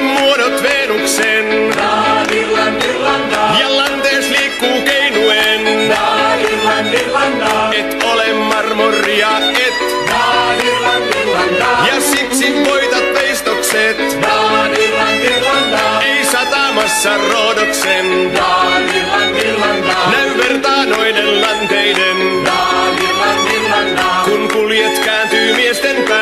muodot Venuksen. Ja lantees liikkuu keinuen. Et ole marmoria, et. Ja siksi voitat veistokset. Ei satamassa Roodoksen. Näy vertaa noiden lanteiden. Kun kuljet kääntyy miesten päin.